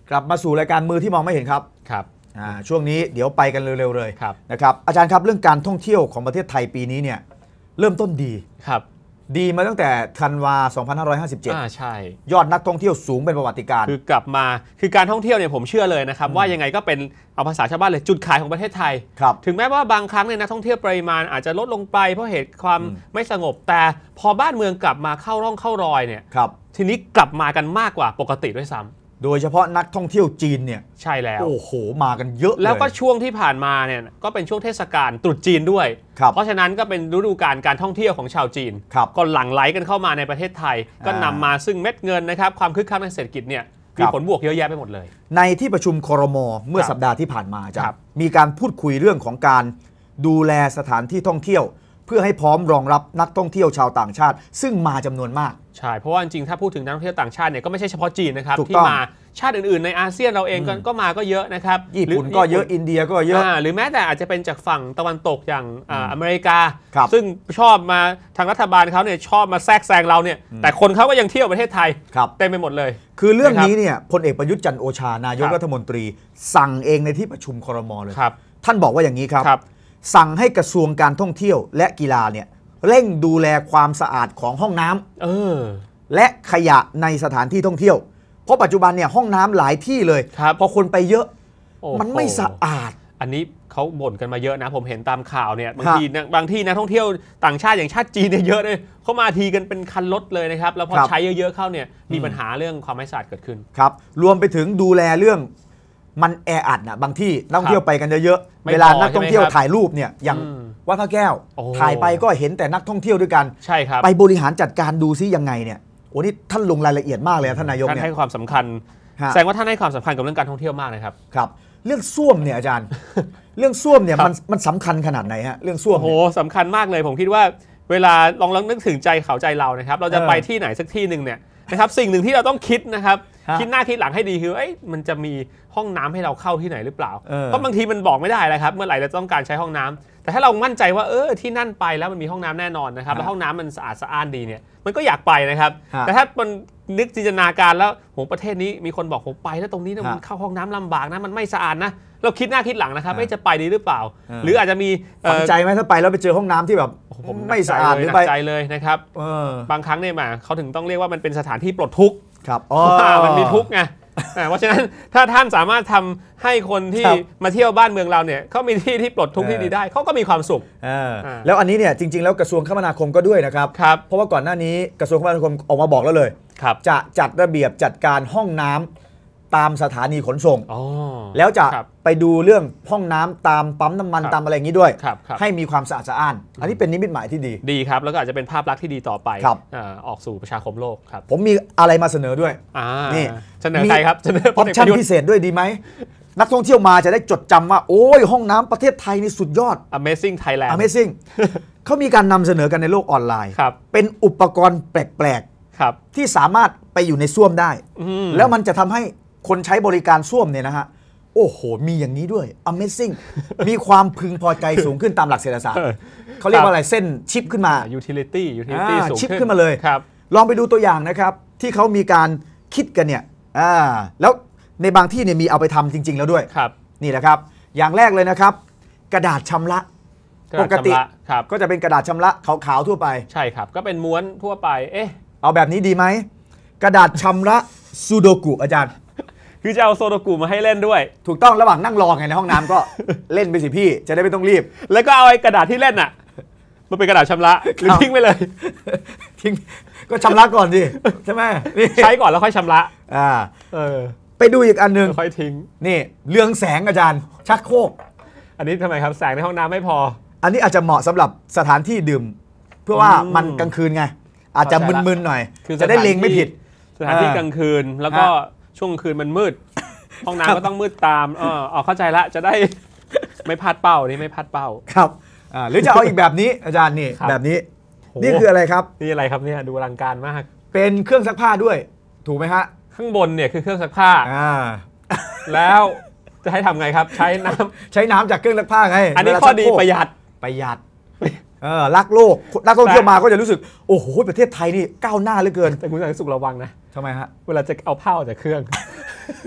กลับมาสู่รายการมือที่มองไม่เห็นครับครับช่วงนี้เดี๋ยวไปกันเร็วๆเลยครับนะครับอาจารย์ครับเรื่องการท่องเที่ยวของประเทศไทยปีนี้เนี่ยเริ่มต้นดีครับดีมาตั้งแต่ธันวา2557 ใช่ยอดนักท่องเที่ยวสูงเป็นประวัติการณ์คือกลับมาคือการท่องเที่ยวเนี่ยผมเชื่อเลยนะครับว่ายังไงก็เป็นเอาภาษาชาวบ้านเลยจุดขายของประเทศไทยถึงแม้ว่าบางครั้งเนี่ยนักท่องเที่ยวปริมาณอาจจะลดลงไปเพราะเหตุความไม่สงบแต่พอบ้านเมืองกลับมาเข้าร่องเข้ารอยเนี่ยทีนี้กลับมากันมากกว่าปกติด้วยซ้ำโดยเฉพาะนักท่องเที่ยวจีนเนี่ยใช่แล้วโอ้โหมากันเยอะเลยแล้วก็ช่วงที่ผ่านมาเนี่ยก็เป็นช่วงเทศกาลตรุษจีนด้วยเพราะฉะนั้นก็เป็นฤดูกาลการท่องเที่ยวของชาวจีนก็หลั่งไหลกันเข้ามาในประเทศไทยก็นำมาซึ่งเม็ดเงินนะครับความคึกคักในเศรษฐกิจเนี่ยมีผลบวกเยอะแยะไปหมดเลยในที่ประชุมครม.เมื่อสัปดาห์ที่ผ่านมาจะมีการพูดคุยเรื่องของการดูแลสถานที่ท่องเที่ยวเพื่อให้พร้อมรองรับนักท่องเที่ยวชาวต่างชาติซึ่งมาจำนวนมากใช่เพราะว่าจริงๆถ้าพูดถึงนักท่องเที่ยวต่างชาติเนี่ยก็ไม่ใช่เฉพาะจีนนะครับที่มาชาติอื่นๆในอาเซียนเราเองก็มาก็เยอะนะครับญี่ปุ่นก็เยอะอินเดียก็เยอะหรือแม้แต่อาจจะเป็นจากฝั่งตะวันตกอย่างอเมริกาซึ่งชอบมาทางรัฐบาลเขาเนี่ยชอบมาแทรกแซงเราเนี่ยแต่คนเขาก็ยังเที่ยวประเทศไทยเต็มไปหมดเลยคือเรื่องนี้เนี่ยพลเอกประยุทธ์จันทร์โอชานายกรัฐมนตรีสั่งเองในที่ประชุมครม.เลยท่านบอกว่าอย่างนี้ครับสั่งให้กระทรวงการท่องเที่ยวและกีฬาเนี่ยเร่งดูแลความสะอาดของห้องน้ำและขยะในสถานที่ท่องเที่ยวเพราะปัจจุบันเนี่ยห้องน้ำหลายที่เลยพอคนไปเยอะมันไม่สะอาดอันนี้เขาบ่นกันมาเยอะนะผมเห็นตามข่าวเนี่ยบางที่นักท่องเที่ยวต่างชาติอย่างชาติจีนเนี่ยเยอะเลยเขามาทีกันเป็นคันรถเลยนะครับแล้วพอใช้เยอะๆเข้าเนี่ยมีปัญหาเรื่องความไม่สะอาดเกิดขึ้นครับรวมไปถึงดูแลเรื่องมันแออัดนะบางที่นักท่องเที่ยวไปกันเยอะๆเวลานักท่องเที่ยวถ่ายรูปเนี่ยอย่างวัดพระแก้วถ่ายไปก็เห็นแต่นักท่องเที่ยวด้วยกันใช่ครับไปบริหารจัดการดูซิยังไงเนี่ยโอ้นี่ท่านลงรายละเอียดมากเลยท่านนายกเนี่ยท่านให้ความสำคัญแสดงว่าท่านให้ความสำคัญกับเรื่องการท่องเที่ยวมากนะครับครับเรื่องส้วมเนี่ยอาจารย์ เรื่องส้วมเนี่ยมันสำคัญขนาดไหนฮะเรื่องส้วมโอ้โหสำคัญมากเลยผมคิดว่าเวลาลองนึกถึงใจเขาใจเรานะครับเราจะไปที่ไหนสักที่หนึ่งเนี่ยนะครับสิ่งหนึ่งที่เราต้องคิดนะครับคิดหน้าคิดหลังให้ดีคือมันจะมีห้องน้ำให้เราเข้าที่ไหนหรือเปล่าเพราะบางทีมันบอกไม่ได้เลยครับเมื่อไหร่เราต้องการใช้ห้องน้ำแต่ถ้าเรามั่นใจว่าที่นั่นไปแล้วมันมีห้องน้ำแน่นอนนะครับแล้วห้องน้ำมันสะอาดสะอ้านดีเนี่ยมันก็อยากไปนะครับแต่ถ้ามันนึกจินตนาการแล้วโหประเทศนี้มีคนบอกผมไปแล้วตรงนี้มันเข้าห้องน้ำลำบากนะมันไม่สะอาดนะเราคิดหน้าคิดหลังนะครับจะไปดีหรือเปล่าหรืออาจจะมีฝังใจไหมถ้าไปแล้วไปเจอห้องน้ำที่แบบไม่สะอาดหรือไปใจเลยนะครับบางครั้งเนี่ยเขาถึงต้องเรียกว่ามันเป็นสถานที่ปลดทุกข์ครับมันมีทุกข์ไงเพราะฉะนั้นถ้าท่านสามารถทำให้คนที่มาเที่ยวบ้านเมืองเราเนี่ยเขามีที่ปลดทุกข์ที่ดีได้เขาก็มีความสุขแล้วอันนี้เนี่ยจริงๆแล้วกระทรวงคมนาคมก็ด้วยนะครับเพราะว่าก่อนหน้านี้กระทรวงคมนาคมออกมาบอกแล้วเลยจะจัดระเบียบจัดการห้องน้ำตามสถานีขนส่งแล้วจะไปดูเรื่องห้องน้ำตามปั๊มน้ำมันตามอะไรอย่างนี้ด้วยให้มีความสะอาดสะอ้านอันนี้เป็นนิมิตหมายที่ดีครับแล้วก็อาจจะเป็นภาพลักษณ์ที่ดีต่อไปออกสู่ประชาคมโลกครับผมมีอะไรมาเสนอด้วยนี่เสนอใครครับเสนอออปชั่นพิเศษด้วยดีไหมนักท่องเที่ยวมาจะได้จดจำว่าโอ้ยห้องน้ำประเทศไทยนี่สุดยอด Amazing Thailand Amazing เขามีการนำเสนอกันในโลกออนไลน์เป็นอุปกรณ์แปลกๆที่สามารถไปอยู่ในส้วมได้แล้วมันจะทำให้คนใช้บริการส้วมเนี่ยนะฮะโอ้โหมีอย่างนี้ด้วย Amazing มีความพึงพอใจสูงขึ้นตามหลักเศรษฐศาสตร์เขาเรียกว่าอะไรเส้นชิปขึ้นมา utility สูงชิปขึ้นมาเลยลองไปดูตัวอย่างนะครับที่เขามีการคิดกันเนี่ยแล้วในบางที่เนี่ยมีเอาไปทำจริงๆแล้วด้วยนี่แหละครับอย่างแรกเลยนะครับกระดาษชำระปกติก็จะเป็นกระดาษชำระขาวๆทั่วไปใช่ครับก็เป็นม้วนทั่วไปเอาแบบนี้ดีไหมกระดาษชำระซูโดกุอาจารย์คือจะเอาโซโดกุมาให้เล่นด้วยถูกต้องระหว่างนั่งรอไงในห้องน้ำก็เล่นไปสิพี่จะได้ไม่ต้องรีบแล้วก็เอาไอ้กระดาษที่เล่นอ่ะมันเป็นกระดาษชำระหรือทิ้งไปเลยทิ้งก็ชำระก่อนสิใช่ไหมใช้ก่อนแล้วค่อยชำระไปดูอีกอันนึงค่อยทิ้งนี่เรืองแสงอาจารย์ชักโครกอันนี้ทำไมครับแสงในห้องน้ำไม่พออันนี้อาจจะเหมาะสำหรับสถานที่ดื่มเพื่อว่ามันกลางคืนไงอาจจะมึนๆหน่อยจะได้เล็งไม่ผิดสถานที่กลางคืนแล้วก็ช่วงคืนมันมืดห้องน้ำก็ต้องมืดตามเข้าใจละจะได้ไม่พลาดเป้านี่ไม่พลาดเป้าครับหรือจะเอาอีกแบบนี้อาจารย์นี่แบบนี้นี่คืออะไรครับนี่อะไรครับเนี่ยดูอลังการมากเป็นเครื่องซักผ้าด้วยถูกไหมฮะข้างบนเนี่ยคือเครื่องซักผ้าแล้วจะให้ทำไงครับใช้น้ำจากเครื่องซักผ้าไงอันนี้ข้อดีประหยัดรักโลกนักท่องเที่ยวมาก็จะรู้สึกโอ้โหประเทศไทยนี่ก้าวหน้าเหลือเกินแต่คุณสาธารณสุขระวังนะทำไมฮะเวลาจะเอาผ้าออกจากเครื่อง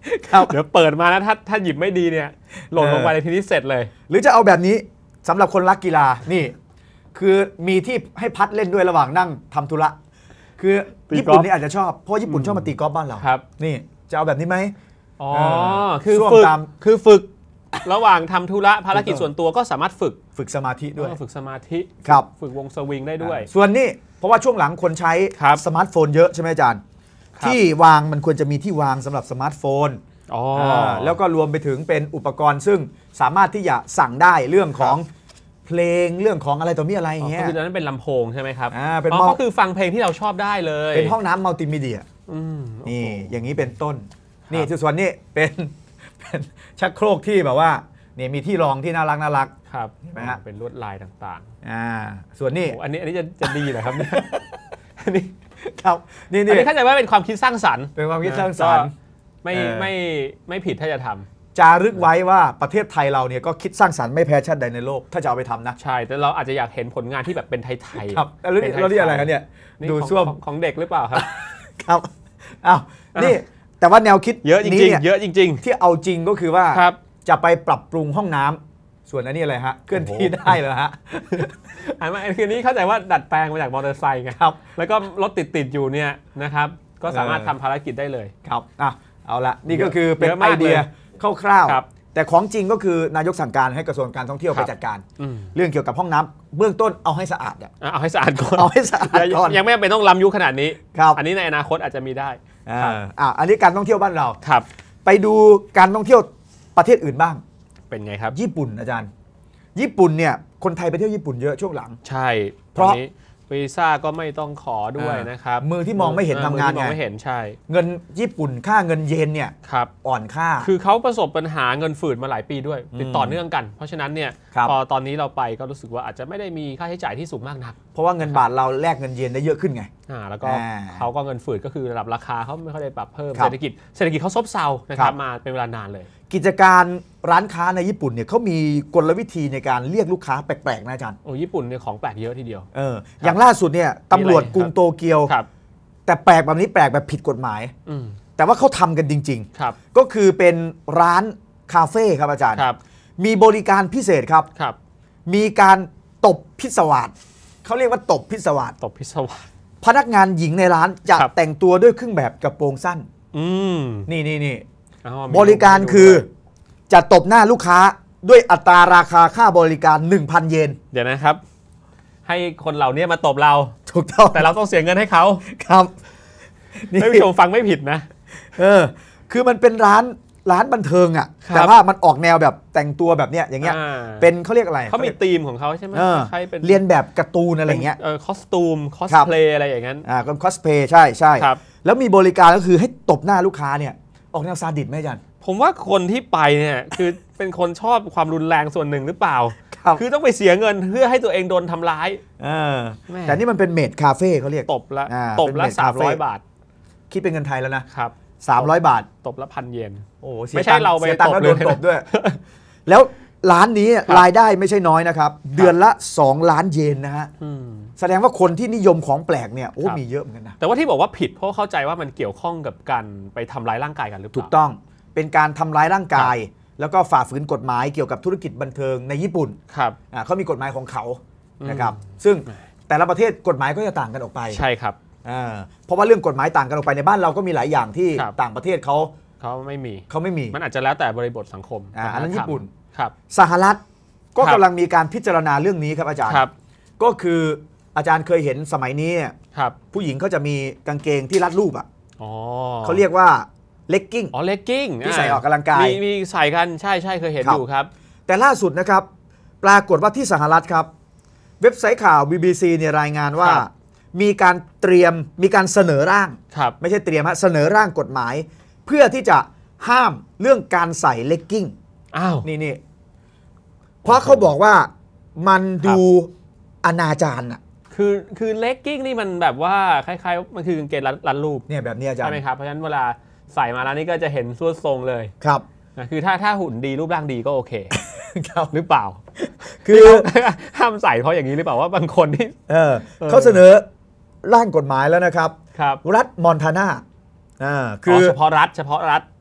ครับเดี๋ยวเปิดมาแล้วถ้าหยิบไม่ดีเนี่ยหล่นลงไปในทีนี้เสร็จเลยหรือจะเอาแบบนี้สำหรับคนรักกีฬานี่คือมีที่ให้พัดเล่นด้วยระหว่างนั่งทำธุระคือญี่ปุ่นนี่อาจจะชอบเพราะญี่ปุ่นชอบมาตีกอล์ฟบ้านเราครับนี่จะเอาแบบนี้ไหมอ๋อคือฝึกระหว่างทำธุระภารกิจส่วนตัวก็สามารถฝึกสมาธิด้วยฝึกสมาธิครับฝึกวงสวิงได้ด้วยส่วนนี้เพราะว่าช่วงหลังคนใช้สมาร์ทโฟนเยอะใช่ไหมอาจารย์ที่วางมันควรจะมีที่วางสำหรับสมาร์ทโฟนแล้วก็รวมไปถึงเป็นอุปกรณ์ซึ่งสามารถที่จะสั่งได้เรื่องของเพลงเรื่องของอะไรต่อมีอะไรอย่างเงี้ยคือตอนนั้นเป็นลำโพงใช่ไหมครับเป็นก็คือฟังเพลงที่เราชอบได้เลยเป็นห้องน้ำมัลติมีเดียนี่อย่างนี้เป็นต้นนี่ส่วนนี้เป็นชักโครกที่แบบว่านี่มีที่รองที่น่ารักครับเห็นไหมฮะเป็นลวดลายต่างๆส่วนนี้อันนี้จะดีเหรอครับเนี่ยอันนี้ครับนี่อันนี้เข้าใจว่าเป็นความคิดสร้างสรรค์เป็นความคิดสร้างสรรค์ไม่ผิดถ้าจะทำจารึกไว้ว่าประเทศไทยเราเนี่ยก็คิดสร้างสรรค์ไม่แพ้ชาติใดในโลกถ้าจะเอาไปทำนะใช่แต่เราอาจจะอยากเห็นผลงานที่แบบเป็นไทยๆครับแล้วนี่อะไรครับเนี่ยดูส้วมของเด็กหรือเปล่าครับครับอ้าวนี่แต่ว่าแนวคิดเยอะจริงๆเยอะจริงๆที่เอาจริงก็คือว่าจะไปปรับปรุงห้องน้ำส่วนอันนี้อะไรฮะเคลื่อนที่ได้เหรอฮะอันนี้เข้าใจว่าดัดแปลงมาจากมอเตอร์ไซค์ไงครับแล้วก็รถติดอยู่เนี่ยนะครับก็สามารถทำภารกิจได้เลยครับเอาละนี่ก็คือเป็นไอเดียคร่าวๆแต่ของจริงก็คือนายกสั่งการให้กระทรวงการท่องเที่ยวไปจัดการเรื่องเกี่ยวกับห้องน้ำเบื้องต้นเอาให้สะอาดเอาให้สะอาดก่อนเอาให้สะอาดก่อนยังไม่เป็นต้องล้ำยุคขนาดนี้อันนี้ในอนาคตอาจจะมีได้อันนี้การท่องเที่ยวบ้านเราครับไปดูการท่องเที่ยวประเทศอื่นบ้างเป็นไงครับญี่ปุ่นอาจารย์ญี่ปุ่นเนี่ยคนไทยไปเที่ยวญี่ปุ่นเยอะช่วงหลังใช่เพราะวีซ่าก็ไม่ต้องขอด้วยนะครับมือที่มองไม่เห็นทำงานไงไม่เห็นใช่เงินญี่ปุ่นค่าเงินเยนเนี่ยอ่อนค่าคือเขาประสบปัญหาเงินฝืดมาหลายปีด้วยติดต่อเนื่องกันเพราะฉะนั้นเนี่ยพอตอนนี้เราไปก็รู้สึกว่าอาจจะไม่ได้มีค่าใช้จ่ายที่สูงมากนักเพราะว่าเงินบาทเราแลกเงินเยนได้เยอะขึ้นไงแล้วก็เขาก็เงินฝืดก็คือระดับราคาเขาไม่ค่อยได้ปรับเพิ่มเศรษฐกิจเขาซบเซานะครับมาเป็นเวลานานเลยกิจการร้านค้าในญี่ปุ่นเนี่ยเขามีกลวิธีในการเรียกลูกค้าแปลกๆนะอาจารย์ญี่ปุ่นเนี่ยของแปลกเยอะทีเดียวอย่างล่าสุดเนี่ยตำรวจกรุงโตเกียวแต่แปลกแบบนี้แปลกแบบผิดกฎหมายแต่ว่าเขาทำกันจริงๆก็คือเป็นร้านคาเฟ่ครับอาจารย์มีบริการพิเศษครับมีการตบพิศวาสเขาเรียกว่าตบพิศวาสพนักงานหญิงในร้านจะแต่งตัวด้วยเครื่องแบบกระโปรงสั้นนี่บริการคือจะตบหน้าลูกค้าด้วยอัตราราคาค่าบริการ 1,000 เยนเดี๋ยวนะครับให้คนเหล่านี้มาตบเราถูกต้องแต่เราต้องเสียเงินให้เขาครับท่านผู้ชมฟังไม่ผิดนะคือมันเป็นร้านบันเทิงอ่ะแต่ว่ามันออกแนวแบบแต่งตัวแบบเนี้ยอย่างเงี้ยเป็นเขาเรียกอะไรเขามีธีมของเขาใช่ไหมใช่เป็นเรียนแบบการ์ตูนอะไรเงี้ยคอสตูมคอสเพลย์อะไรอย่างนั้นก็คอสเพลย์ใช่แล้วมีบริการก็คือให้ตบหน้าลูกค้าเนี่ยออกแนวซาดิสไหมอาจารย์ผมว่าคนที่ไปเนี่ยคือเป็นคนชอบความรุนแรงส่วนหนึ่งหรือเปล่าคือต้องไปเสียเงินเพื่อให้ตัวเองโดนทำร้ายแต่นี่มันเป็นเมดคาเฟ่เขาเรียกตบละ300 บาทคิดเป็นเงินไทยแล้วนะครับ300 บาทตบละ1,000 เยนโอ้ไม่ใช่เราไปตบแล้วโดนตบด้วยแล้วร้านนี้รายได้ไม่ใช่น้อยนะครับเดือนละ2 ล้านเยนนะฮะแสดงว่าคนที่นิยมของแปลกเนี่ยมีเยอะเหมือนกันนะแต่ว่าที่บอกว่าผิดเพราะเข้าใจว่ามันเกี่ยวข้องกับการไปทำร้ายร่างกายกันหรือเปล่าถูกต้องเป็นการทำร้ายร่างกายแล้วก็ฝ่าฝืนกฎหมายเกี่ยวกับธุรกิจบันเทิงในญี่ปุ่นเขามีกฎหมายของเขานะครับซึ่งแต่ละประเทศกฎหมายก็จะต่างกันออกไปใช่ครับเพราะว่าเรื่องกฎหมายต่างกันออกไปในบ้านเราก็มีหลายอย่างที่ต่างประเทศเขาไม่มีมันอาจจะแล้วแต่บริบทสังคมอันนั้นญี่ปุ่นครับสหรัฐก็กำลังมีการพิจารณาเรื่องนี้ครับอาจารย์ก็คืออาจารย์เคยเห็นสมัยนี้ผู้หญิงเขาจะมีกางเกงที่รัดรูปเขาเรียกว่าเลกกิ้งเลกกิ้งที่ใส่ออกกำลังกายมีใส่กันใช่เคยเห็นอยู่ครับแต่ล่าสุดนะครับปรากฏว่าที่สหรัฐครับเว็บไซต์ข่าว BBC เนี่ยรายงานว่ามีการเสนอร่างไม่ใช่เตรียมเสนอร่างกฎหมายเพื่อที่จะห้ามเรื่องการใส่เลกกิ้งนี่เพราะเขาบอกว่ามันดูอนาจารอ่ะคือเลกกิ้งนี่มันแบบว่าคล้ายๆมันคือกางเกงรัดรูปเนี่ยแบบนี้อาจารย์ใช่ไหมครับเพราะฉะนั้นเวลาใส่มาแล้วนี่ก็จะเห็นสวดทรงเลยครับคือถ้าหุ่นดีรูปร่างดีก็โอเคหรือเปล่าคือห้ามใส่เพราะอย่างนี้หรือเปล่าว่าบางคนที่เขาเสนอร่างกฎหมายแล้วนะครับรัฐมอนทานาคือเฉพาะรัฐ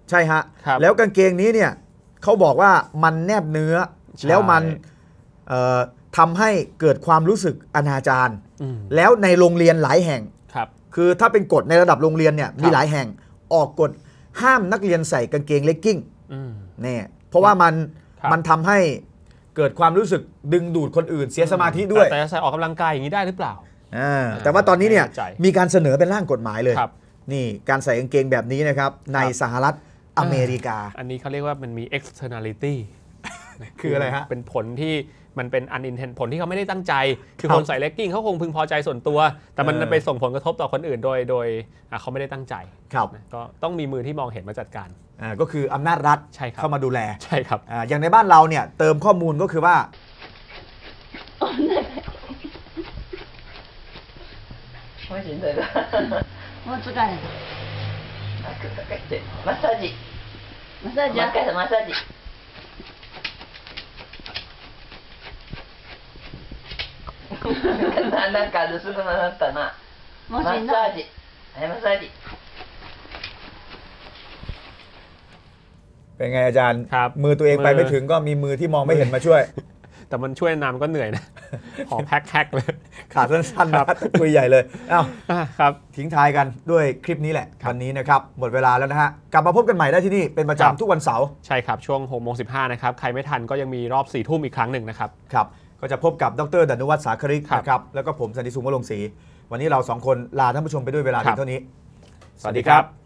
ใช่ฮะครับแล้วกางเกงนี้เนี่ยเขาบอกว่ามันแนบเนื้อใช่แล้วมันทำให้เกิดความรู้สึกอนาจารอืมแล้วในโรงเรียนหลายแห่งครับคือถ้าเป็นกฎในระดับโรงเรียนเนี่ยมีหลายแห่งออกกฎห้ามนักเรียนใส่กางเกงเลกกิ้งอืมเนี่ยเพราะว่ามันครับมันทำให้เกิดความรู้สึกดึงดูดคนอื่นเสียสมาธิด้วยแต่จะใส่ออกกำลังกายอย่างนี้ได้หรือเปล่าแต่ว่าตอนนี้เนี่ยไม่แน่ใจมีการเสนอเป็นร่างกฎหมายเลยครับนี่การใส่กางเกงแบบนี้นะครับในสหรัฐอเมริกาอันนี้เขาเรียกว่ามันมี externality คืออะไรฮะเป็นผลที่มันเป็น unintended ผลที่เขาไม่ได้ตั้งใจ คือครับคนใส่เลกกิ้งเขาคงพึงพอใจส่วนตัว แต่มันเออไปส่งผลกระทบต่อคนอื่นโดยเขาไม่ได้ตั้งใจครับนะก็ต้องมีมือที่มองเห็นมาจัดการก็คืออำนาจรัฐใช่ครับเข้ามาดูแลใช่ครับอย่างในบ้านเราเนี่ยเติมข้อมูลก็คือว่าもうしんどいわ。 もう疲れた。 マッサージ。 マッサージマッサージ。マッサージ。なんか薄くなったな。 もうしんどい。 マッサージ。はい、マッサージ。 เป็นไงอาจารย์ครับมือตัวเองไปไม่ถึงก็มีมือที่มองไม่เห็นมาช่วยแต่มันช่วยนำก็เหนื่อยนะ ขอแพ็คเลยขาดสั้นๆครันะบคุยใหญ่เลยเอ้าครับทิ้งท้ายกันด้วยคลิปนี้แหละครับวันนี้นะครับหมดเวลาแล้วนะฮะกลับมาพบกันใหม่ได้ที่นี่เป็นประครับจำทุกวันเสาร์ใช่ครับ ช่วง6:15นะครับ ใครไม่ทันก็ยังมีรอบ4 ทุ่มอีกครั้งหนึ่งนะครับครับก็จะพบกับดร.ดนุวัฒน์สาคริกครับนะครับแล้วก็ผมสันติสุขวงศ์วงศ์ศรีวันนี้เราสองคนลาท่านผู้ชมไปด้วยเวลาครัเพียบงเท่านี้สวัสดีครับ